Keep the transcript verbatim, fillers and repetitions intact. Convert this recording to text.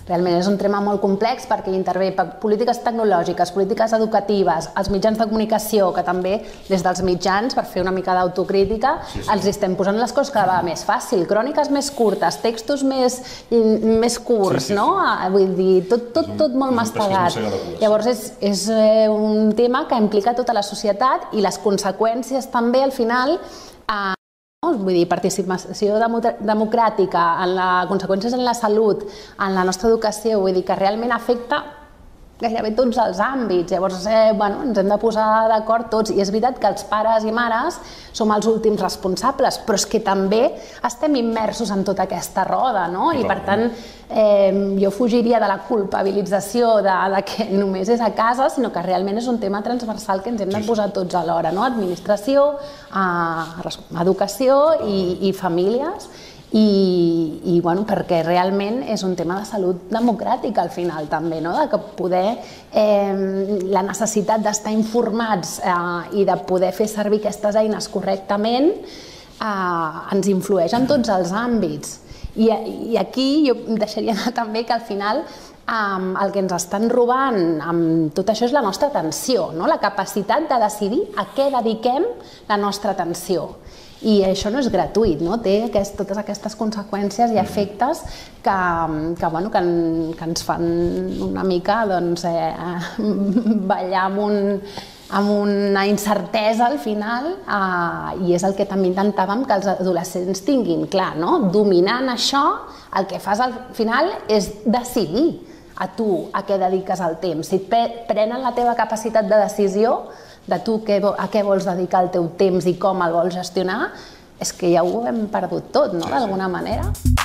realment és un tema molt complex perquè hi intervé polítiques tecnològiques, polítiques educatives, els mitjans de comunicació, que també des dels mitjans, per fer una mica d'autocrítica, sí, sí. els estem posant les coses cada vegada més fàcil, cròniques més curtes, textos més, més curts, sí, sí, no? Sí. Vull dir, tot, tot, tot molt mastegat. Llavors és, és un tema que implica tota la societat i les conseqüències també al final eh, vull dir, participació democràtica, en la, conseqüències en la salut, en la nostra educació, vull dir que realment afecta gairebé tots els àmbits. Llavors, eh, bueno, ens hem de posar d'acord tots. I és veritat que els pares i mares som els últims responsables, però és que també estem immersos en tota aquesta roda, no? I per tant, eh, jo fugiria de la culpabilització de, de que només és a casa, sinó que realment és un tema transversal que ens hem de posar tots alhora, no? Administració, eh, educació i, i famílies. I, i bueno, perquè realment és un tema de salut democràtica al final també, no? De que poder, eh, la necessitat d'estar informats eh, i de poder fer servir aquestes eines correctament eh, ens influeix en tots els àmbits. I, i aquí jo deixaria també que al final Um, el que ens estan robant amb tot això és la nostra atenció, no? La capacitat de decidir a què dediquem la nostra atenció. I això no és gratuït, no? Té aquest, totes aquestes conseqüències i efectes que, que, bueno, que, en, que ens fan una mica doncs, eh, ballar amb, un, amb una incertesa al final eh, i és el que també intentàvem que els adolescents tinguin clar, no? Dominant això, el que fas al final és decidir a tu a què dediques el temps. Si et prenen la teva capacitat de decisió de tu a què vols dedicar el teu temps i com el vols gestionar, és que ja ho hem perdut tot, no? D'alguna manera.